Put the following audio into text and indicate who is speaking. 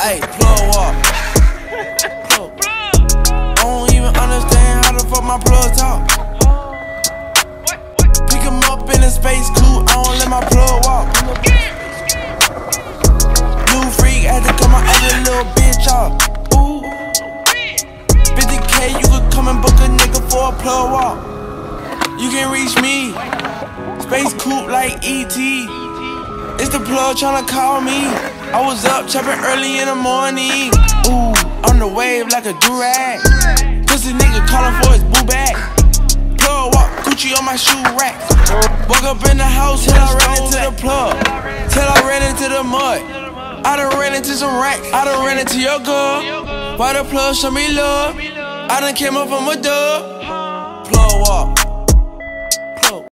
Speaker 1: Ayy, plug walk. I don't even understand how the fuck my plug talk. Pick him up in a space coupe, I don't let my plug walk. New freak, had to cut my other little bitch off. Ooh, 50K, you could come and book a nigga for a plug walk. You can reach me, space coupe like E.T. It's the plug tryna call me. I was up chopping early in the morning. Ooh, on the wave like a durag. Pussy nigga calling for his boo bag. Plug walk, Gucci on my shoe rack. Woke up in the house till I ran into the plug. Till I ran into the mud. I done ran into some racks. I done ran into your girl. Why the plug show me love? I done came up from a dub. Plug walk.